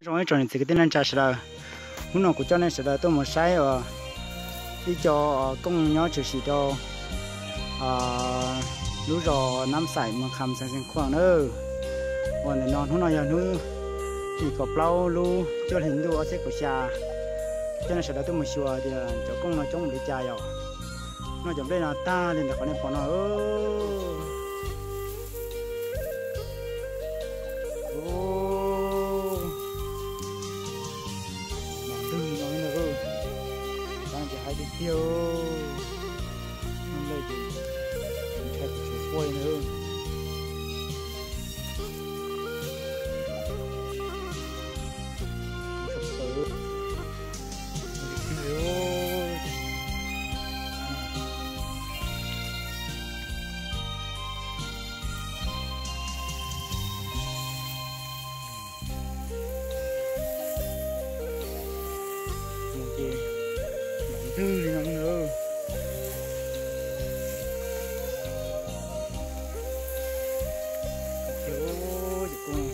rồi trồng thì cái tên anh trả sờ hôm nào cũng cho nên sờ tôi một sai ở đi cho công nhỏ chỉ cho lúc rồi năm sải mà khăm sang khoảng nữa còn để nón hôm nào giờ nữa thì có plau lu cho hình lu ở sẽ có xa cho nên sờ tôi một xùa thì cho công nó chống để chài rồi nó giống đây là ta nên là có nên bỏ nó tiêu nó lên thì mình thay cái chuột quay nữa tư thì nó nữa ôi con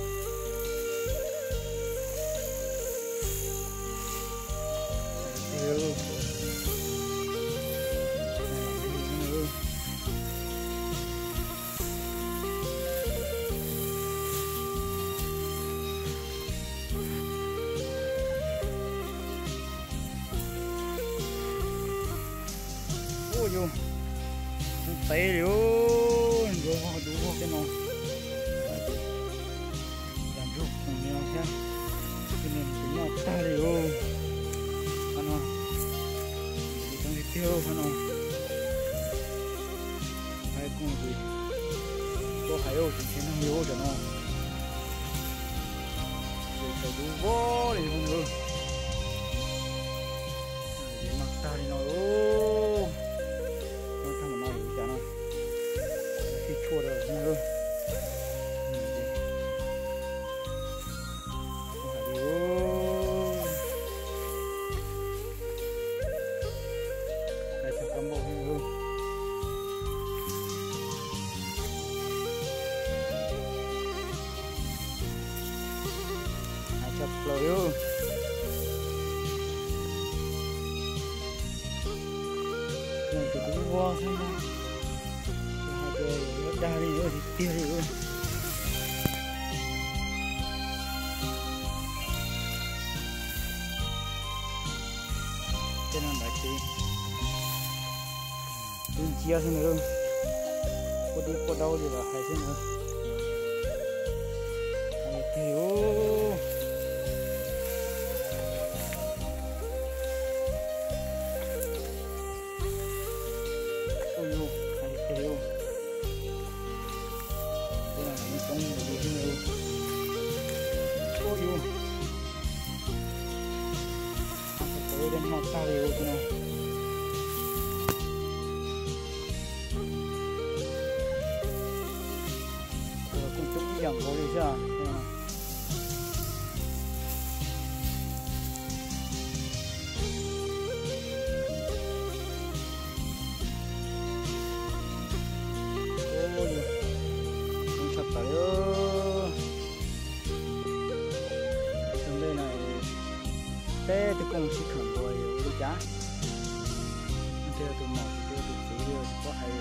vô tay rồi vô đủ cái nó làm rút cùng nhau xem cái này cũng nó ta rồi anh nó trong cái tiêu anh nó hai con gì có hai ô thì nó nhiều cho nó rồi đủ vô thì không được mặc ta thì nó chua rồi nữa đây là cam bộ nữa hai chập rồi này thì cũng vô xem nào đa đi nữa thì tiêu đi luôn cho nên bài thì đi chia thế nữa có đi có đâu thì là hay thế nữa hay tiêu đến một ta liều thế này cũng chút dòng có đi chưa cũng sắp tới trong đây này té thì cũng chỉ cần thôi đi cá theo từ một theo từ tí rồi có hay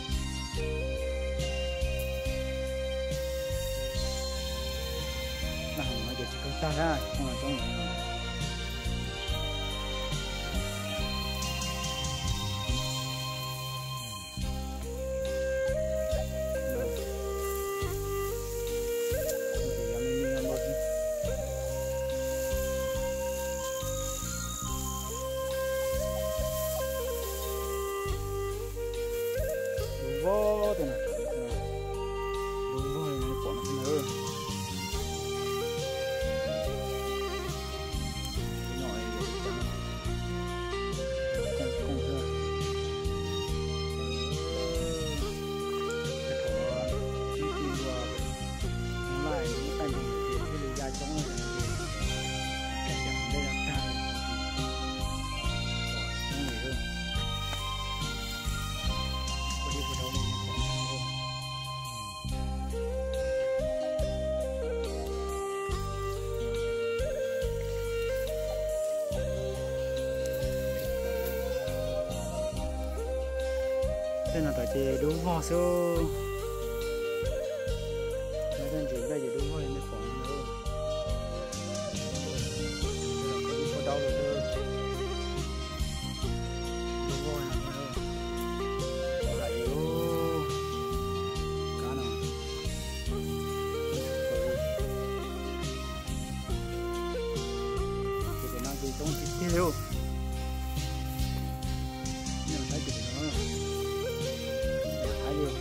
là không nói được chỉ có ta ra không là trong này vô thế này đúng rồi này bỏ nó nữa thế là tại chị đúng hoa số nên chị bây giờ đúng hoa mới khoảng nữa có đau rồi thôi đúng hoa nữa lại yếu cá nào chị phải nói gì trong chị tiêu nhưng mà thấy chị nó thái liêu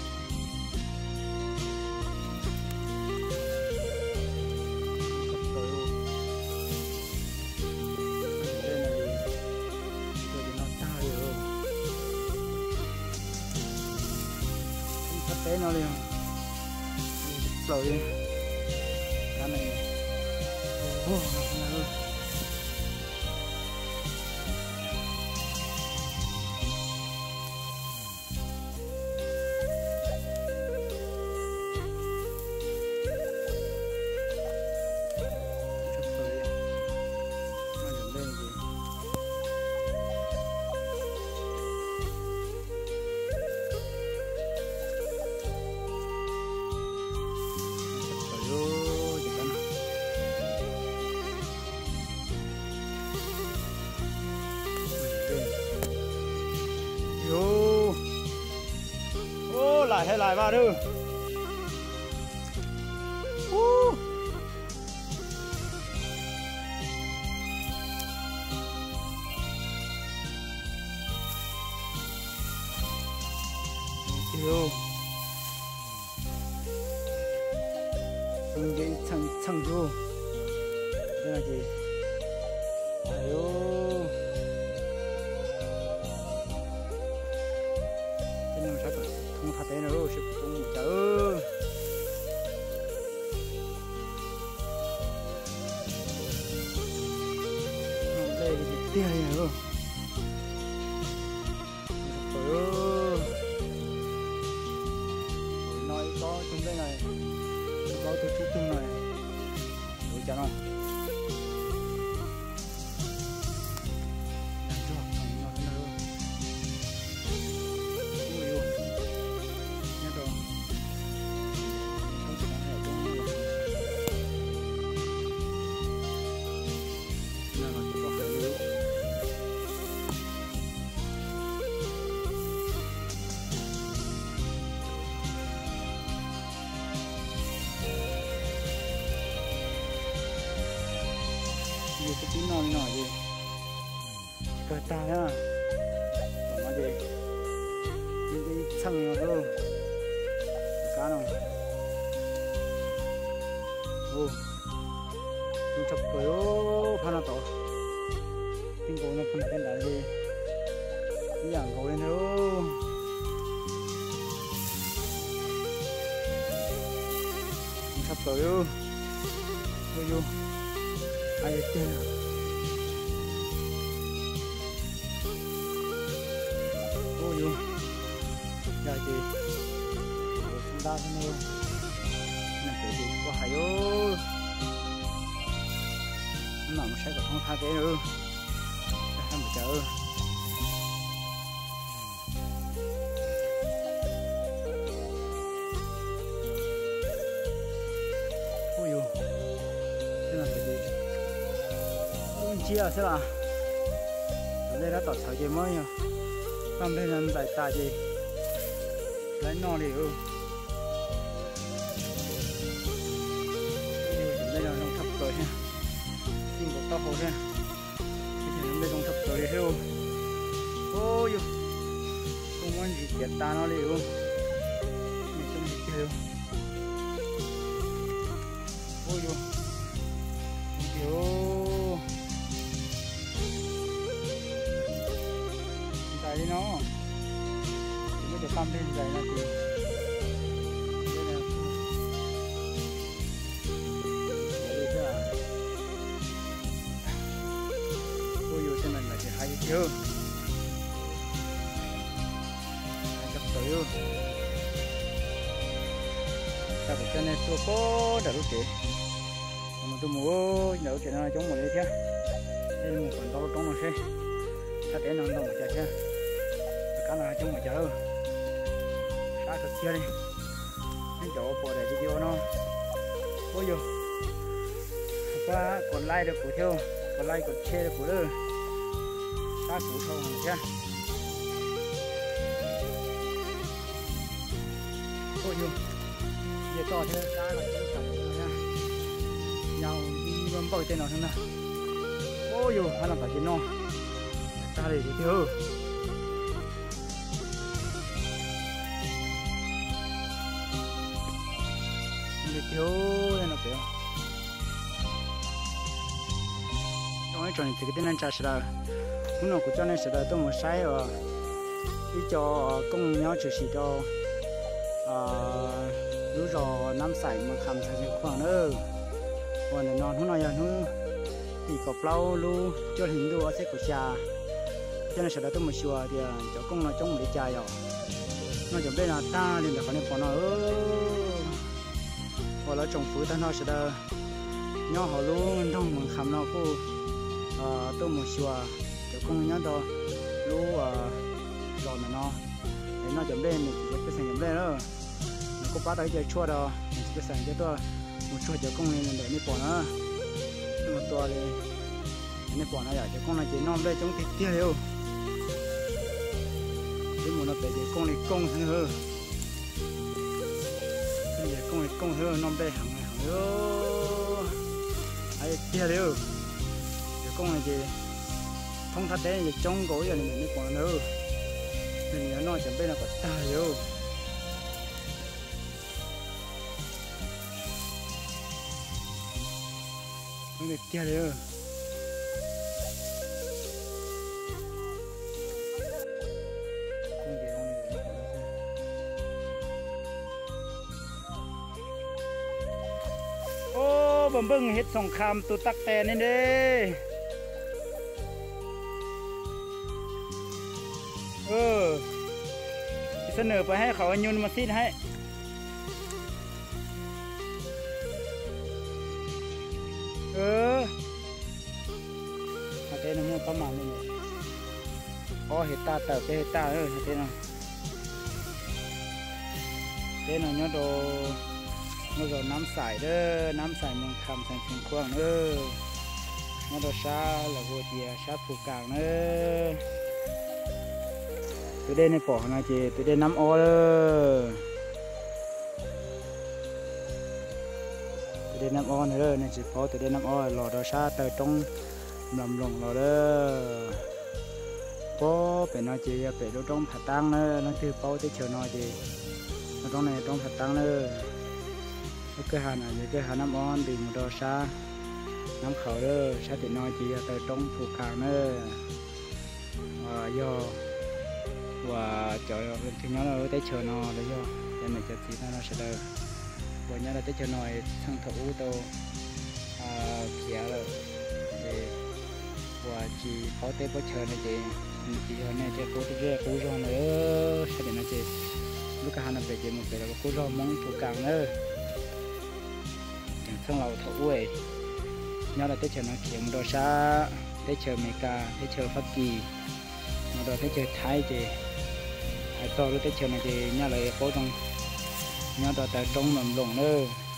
té nó liền rồi cá này lại hay lại vào đưa yêu đi thằng du đây là gì ayo thế nên sao không thật đấy nữa sẽ không chờ đây thì tia này nữa nói có chúng đây này có tôi chúc chung này đối chắn không cái tí non gì cơ ta nhá mà gì cái xăng nó luôn cá nào ô chúng chụp cái ô pha nó to tiếng cổ nó phun lên là gì cái dạng cổ lên thôi chúng chụp cái ô vô ai chơi ôi vô giờ chị chúng ta thế nào nè cái gì có hay ơi nó mà sẽ không tha thế nữa không phải chờ ôi vô thế là cái gì chia sẽ là đây đã tọt thở gì mới nhá còn đây là đại tài gì lấy no đi đây là nông thấp rồi ha nhưng có to hồ ha đây nông thấp rồi đi theo ôi không muốn gì chết ta nó đi này không gì chơi ôi đi nó chỉ mới được cam lên dày là gì đây là đây thế à ôi vô trên mình là chỉ hay chưa hay chặt tới luôn ta phải cho nên tôi có đã lúc chị mà tôi mua nấu chuyện này chống một đấy chứ đây một phần to trong nó xe ta để nó nằm một chả chứ cá nào trong một chả ta cực kia đi nên chỗ bỏ để video nó ôi dù qua còn like được của theo còn like còn share được của nữa ta cũng không nhá ôi dù giờ to thế ta là cái cảnh nha nhau đi bấm bầu tên nào thế nào ôi dù hay là phải trên nó ta để theo thiếu nên nó béo nói cho nên thì cái tên anh trả sẽ là cũng nó cũng cho nên sẽ là tôi một sai rồi đi cho công nhau chỉ cho lúc rồi năm sải mà khăm sang trên khoảng nữa còn để non hôm nay giờ nó thì có plau lu cho hình đua sẽ có trà cho nên sẽ là tôi một xùa thì cho công nó trong để trà rồi nó chuẩn bị là ta liền là phải nên bỏ nó hoặc là trồng phứ ta nó sẽ là nhỏ họ luôn trong mình khăm nó cô tôi một xùa cho công nhớ đó lu rồi mà nó để nó chuẩn bị mình chỉ biết sản chuẩn bị đó nó có bắt tới giờ chua đó mình chỉ biết sản cho tôi một chua cho công này để đi bỏ nó một to đi để bỏ nó giờ cho công này chỉ non đây chống thịt tiêu hiểu cái một nó để công này công hơn công hơn non đây hàng nữa ai tiêu hiểu cái công này gì không thật đấy thì trong gối giờ mình đi bỏ nữa mình nhớ nói chuẩn bị là có tài hiểu không được tiêu hiểu ô bấm bưng hết sòng kham tu tắc tè nên điเสนอไปให้เขาโยนมาซีดให้เต้นมันประมาณนี้พอเห็ดตาเติบไปเห็ดตาเต้นโยนโดน้ำใสเด้อน้ำใสเมืองคำสังเชียงควางโยนโดชาหลักวัวเตียชาผูกลางตัวเด่นในปอนะเจตัวเด่นน้ำอ้อตัวเด่นน้ำอ้อเลยในจีพอตัวเด่นน้ำอ้อหล่อดอชาเตยตรงลำลงหล่อพอเป็นนะเจเป็นตรงผัดตังนั่นคือพอที่เชิญนะเจตรงไหนตรงผัดตังก็คือหาหน่อยคือหาน้ำอ้อดื่มดอชาน้ำเขาชาติน้อยเจเตยตรงผูกขางย่อvà chỗ thì nó là tới chờ nó đấy cho nên mình cho tí nó sẽ được và nhớ là tới chờ nó sang thủ tô kia rồi và chỉ có tới có chờ này chỉ hôm nay chỉ có tới cố do nữa sẽ để nó chỉ lúc cả hai năm về chỉ một về là cố do mong thủ càng nữa chẳng sang lầu thủ ấy nhớ là tới chờ nó kiếm đồ xa tới chờ mấy cả tới chờ phát kỳ mà rồi tới chờ thái thì to lúc tới chiều này thì nhà lại có trong nhà đó tại trong nằm lồng nữa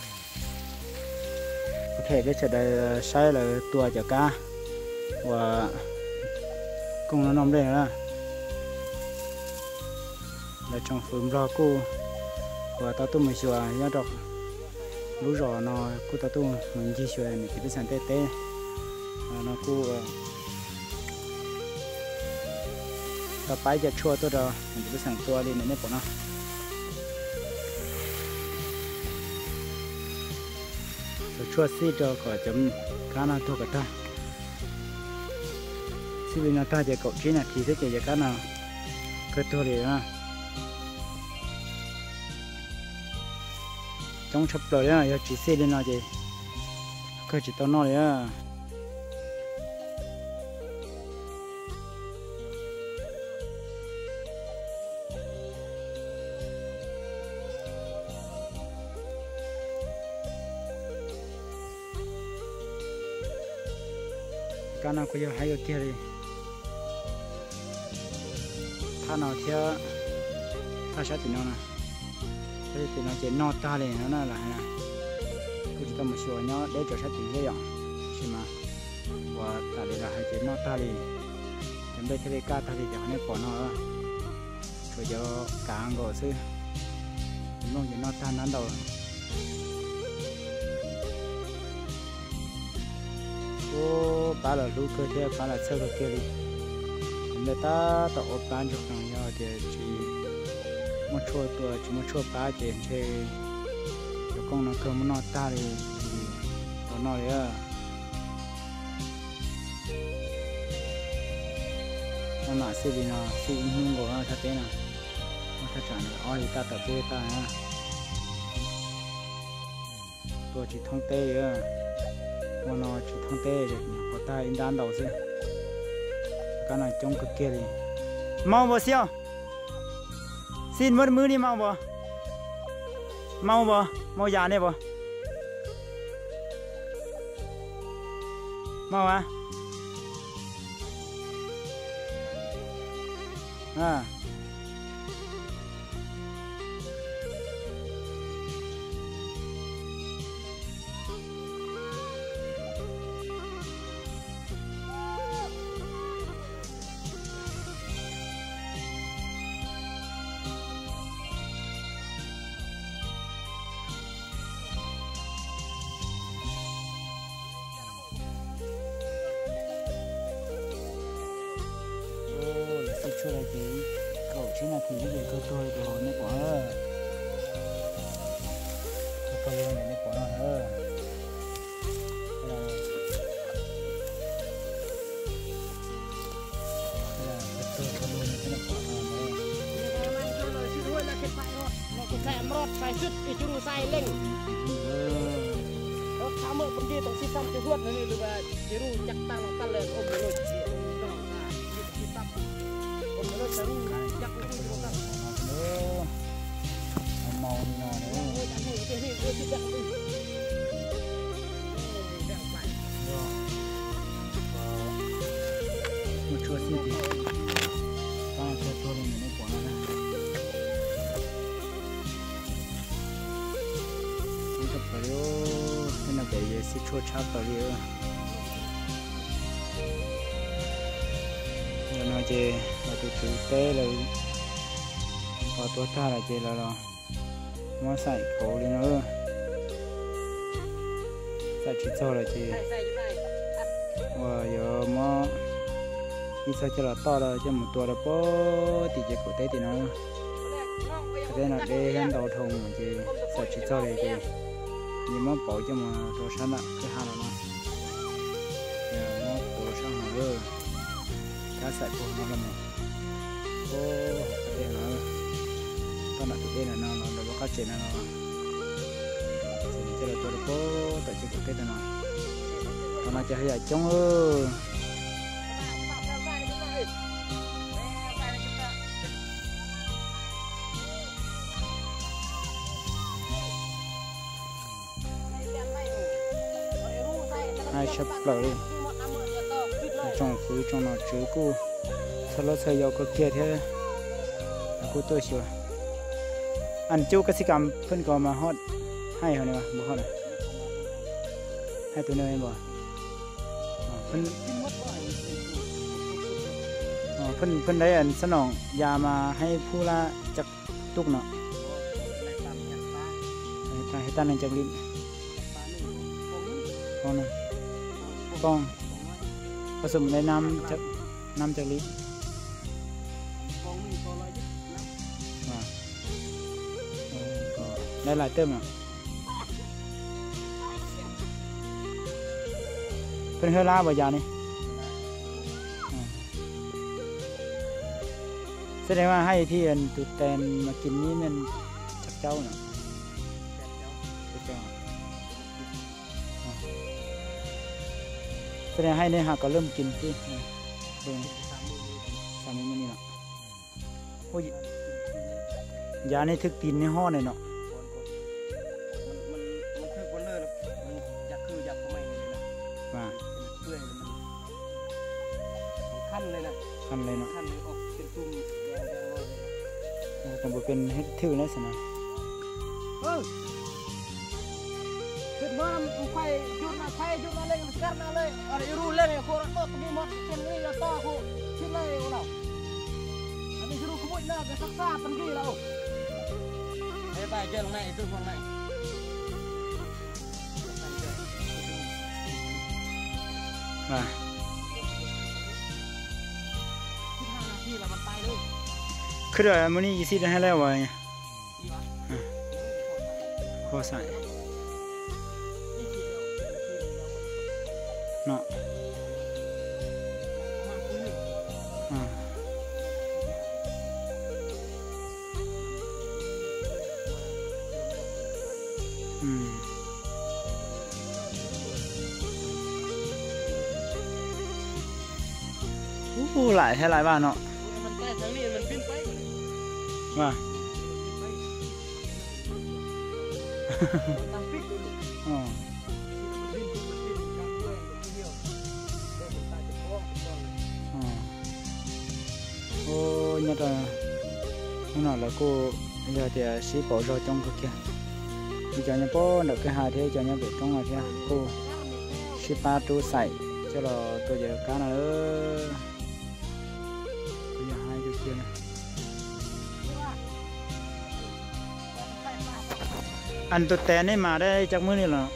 có thể cái sẽ đây sai là tua chả cá và cùng nó nằm đây là trong phim rau cô và tao tôi mới sửa nhà đọc lúc rồi nó cô tao tôi mình chỉ sửa này thì cái sản tê nó cô ta phải cho chua tôi đó mình cứ sang tua lên này bỏ nó rồi chua xí cho cả chấm cá nào thôi cả ta xí bên nào ta chỉ cậu chỉ là thì thế chỉ cá nào cái thôi đi ha trong chụp rồi á giờ chỉ xí lên nào gì cái chỉ tao nói á cá nào có giờ hay ở kia đi thà nào theo thà sát thì nó nè cái thì nó chỉ nọ ta liền nó là này cứ chỉ tao một số nhá để cho sát tiếng cái dạng chứ mà và ta để là hai chỉ nọ ta liền em đây thấy cá ta thì chẳng nên bỏ nó rồi cho cả ăn gỗ xứ nó chỉ nọ ta nắn đầu ô bà là lú cơ thế bà là sơ cơ kia đi người ta tạo ốp bán cho thằng nhau thì chỉ một chua tuổi chỉ một chua ba thì chơi rồi con nó cơm nó ta thì nó đấy à nó mà xí đi nó xí hương của nó thật thế nào nó thật chẳng được oi ta tập tê ta ha tôi chỉ thông tê à nó chỉ thông tê rồi có ta in đan đầu chứ cái này trông cực kia đi mau vào siêu xin mất mưa đi mau vào mau già này vào mau à cho là cái cậu chính là thì cái gì cơ tôi rồi nó bỏ tôi lên này nó bỏ sai chút ít chút sai lên thám ở bên kia tổng si xăm cái huột này được và chỉ ru chặt tăng tăng lên ôm rồi nó sẽ chắc cái gì cũng tăng màu nó nữa một chút xíu thì ta sẽ cho lên nó quả này chúng ta phải cái nào để sẽ cho chắp vào đi nó chơi là từ từ té là cóตัวta là chơi là nó xài cổ lên nữa xài chỉ cho là chơi và giờ mà đi sao cho là to là cho một tua là bó thì chơi cổ té thì nó thế là để hắn đầu thùng chơi xài chỉ cho là chơi nhưng mà bỏ cho mà đồ sẵn là cái hàng là nó giờ nó đồ sẵn rồi cá sải của nó là này ô đây là con đặt đây là nó có cá trên nó chỉ là tôi có tại chỉ có cái này nó chỉ hay chống ơi hai sắp lại trong phứ trong nó chứa cô sau đó xây dầu có kia thế cô tôi sửa ăn chú cái gì cầm phân cò mà hot hay hồi này mà bố hot này hai tụi nơi em bỏ phân đấy anh sẵn lòng già mà hay phu la chặt túc nọ hay tan anh chặt lịm con này conผสมในน้ำจากลิตรได้หลายเติมอ่ะเป็นเฮล่าบ่ยานี่แสดงว่าให้ที่อันตุแตนมากินนี่มันจักเจ้าเนาะแสดงให้ในหากก็เริ่มกินที่เบิ่ง3 มื้อนี่เนาะโอ้ยยาในทึกตีนในห่อเลยเนาะมันคือคนเลยมันอยากเข้ามาเลยนะว่าเปื่อยมันคันเลยนะคันเลยเนาะคันเลยออกเป็นตุ่มแดงๆเลยแต่บ่เป็นเฮ็ดถือแล้วสินะขึ้นมาไฟจุดนะเลยสกัดนะเลยอะไรรู้เล่นไอ้โคตรโตมีหมดเช่นนี้จะต่อโคชิ้นเลยเราอันนี้รู้ขโมยน่าจะซักซ่าตันกี่เราไอ้ไปเจอตรงไหนตึ้งตรงไหนมา 15 นาทีแล้วมันตายเลยคือเดี๋ยวมื้อนี้อีซี่ได้ให้แล้วไว้พอใส่เนาะโอ้หลายให้หลายบ้านเนาะมันใกล้ทางนี้มันบินไปว่าตามปิดเลยอ๋อโอ้nhớ là nó là cô giờ thì sĩ bảo rồi trong cái kia bây giờ nhớ bố được cái hai thế cho nhớ về trong này thế cô sĩ ba tu sải cho là tôi giờ cá nào bây giờ hai cái kia này anh tụt té này mà đây chắc mới này là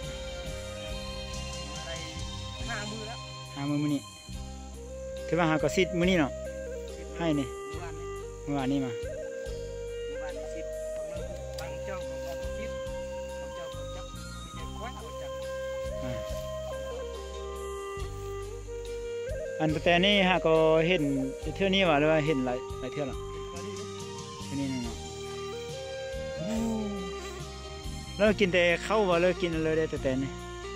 50 มื้อนี้คือว่าหาก็ซิดมื้อนี้เนาะให้นี่เมื่อวานนี้มาอันแต่นี่ฮะก็เห็นเที่ยวนี้ว่าหรือว่าเห็นหลายเที่ยวหรอเที่ยวนี้เนาะแล้วกินแต่ข้าวว่าแล้วกินเลยได้แต่นี่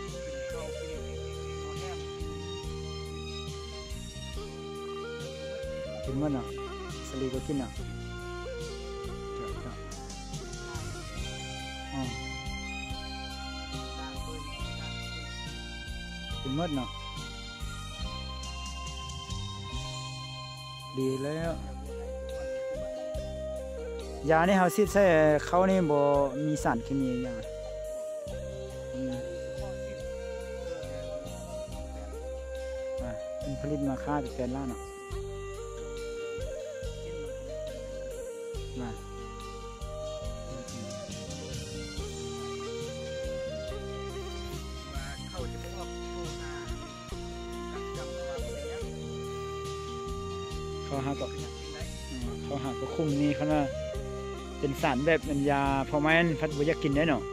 กินมันอ่ะสลีก็กินอ่ะกินมันเนาะดีแล้วยานี่เขาซิดใส่เขานี่บ่มีสารเคมีอย่างเป็นผลิตมาค่าเป็นแสนล้านเนาะเขาหาก็คุ้มนี่เขาว่าเป็นสารแบบเป็นยาพอไหมพัดบุยกินได้เนาะ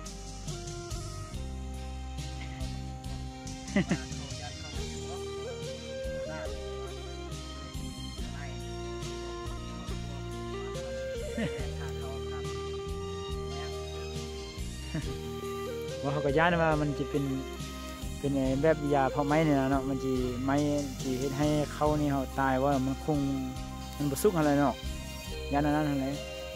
ว่าเขาก็ย้านว่ามันจะเป็นแบบยาพอไหมเนี่ยเนาะมันจะไม้จะเฮ็ดให้เขานี่เขาตายว่ามันคงมันบุสุกอะไรเนาะยานั้นอะไร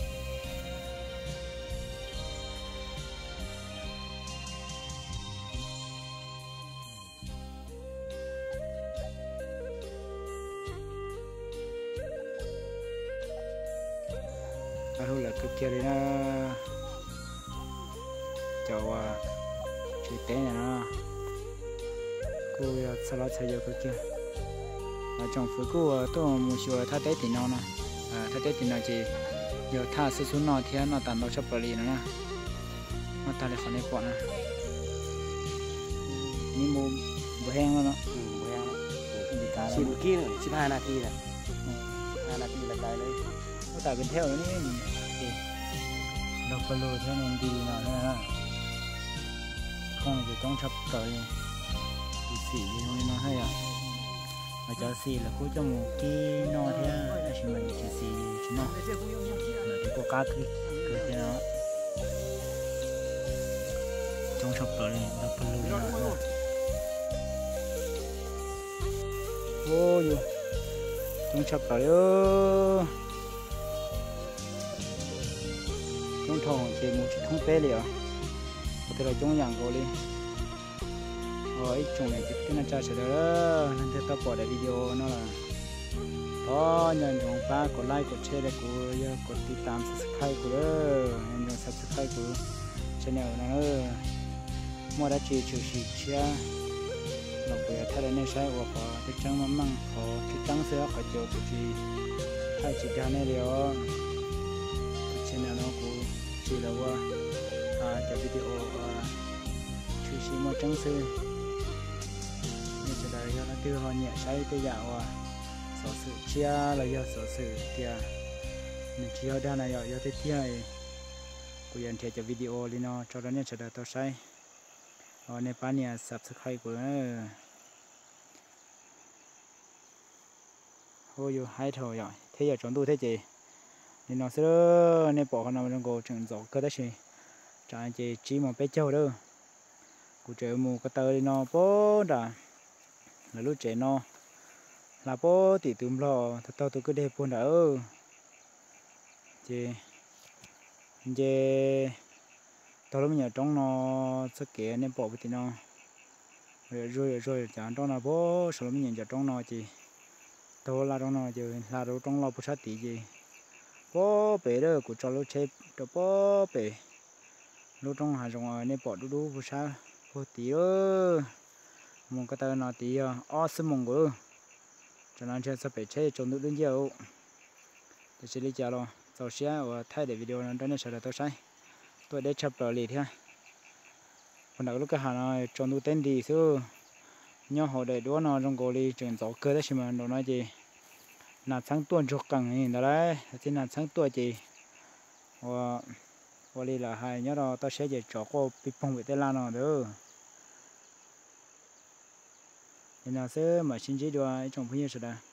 รู้แหละคือเกี่ยวเลยนะเจ้าว่าช่วยเต้นนะกูอยากสลัดใช้เยอะก็เกี่ยวจังฝืนกูตัวมูชัวถ้าเต้นตีนอนนะถ้าเต้นตีนอนจีเดี๋ยวถ้าซื้อนอนเที่ยนอนตันเราชอบปรีนะมาตาเลยขอในปอดนะนี่มูบแห้งแล้วเนาะบแห้งแล้วชิมกี้15 นาทีนะ15 นาทีละตายเลยก็ตายเป็นเท่าแล้วนี่เราปลูกให้มันดีหน่อยนะคงจะต้องชอบต่อยสีนี่มาให้อ่ะอาจารย์สีแล้วกูจะมูกี้นอเทียใช่ไหมจะสีใช่ไหมเดี๋ยวกูกล้าคือเกิดเนาะต้องชอบต่อยเราปลูกนะโอ้ยต้องชอบต่อยต้องทองเจมูท้องเต้เลยอ่ะแต่เราจงอย่างก็เลยอีกจงไหนจะขึ้นมาจ่ายเสร็จแล้วนั่นจะต่อปอดวิดีโอนั่นแหละ đó nhờ những ba có like có share đấy của cóติดตาม subscribe của đó nhờ subscribe của channel nó mua đã chỉ chủ sĩ chia lọc về thay nên sai hoặc có cái trắng mắm măng có cái trắng sữa có chỗ cái gì hay chỉ ra này liệu channel nó cũng chỉ là qua cho video chủ sĩ mua trắng sữa nên cho đại nó tiêu họ nhẹ sai tiêu dạo sở sự chia là do sở sự kia mình chia ra này do thế kia của dân theo cho video lên nó cho nên sẽ được tao sai ở nơi bán nhà subscribe của nó ôi hai thôi rồi thế giờ chúng tôi thế chị nên nó sẽ nên bỏ con nào trong cổ trường gió cơ đấy chị trả chị chỉ một bé châu đâu của trời mù cái tơ nó bố đã là lúc trẻ nó là bố thì tụm lò thật tao tôi cứ để buồn đỡ chị tao lúc mình ở trong nó sẽ kể nên bỏ thì nó rồi chẳng trong nó bố sau lúc mình ở trong nó chị tao là trong nó chứ là đâu trong nó bố sát tí gì bố bể đó của cho lúc chơi cho bố bể lúc trong hàng trong nên bỏ đu bố sát bố tí ơ một cái tờ nó tí awesome mong của cho nên chơi sẽ phải chơi trong nước đơn giản để xử lý cho lo sau sẽ và thay để video nó đến sẽ là tôi sai tôi để chụp rồi liền ha còn đầu lúc cái hàng này trong nước tên đi xưa nhau họ để đua nó trong cổ đi trường gió cơ đấy mà nó nói gì là sáng tuần chụp cẳng này đấy thì là sáng tuần gì và đi là hai nhớ đó tôi sẽ để cho cô bị phong bị tên là nó nữa nên là sẽ mà xin chỉ đua trong phía sau đó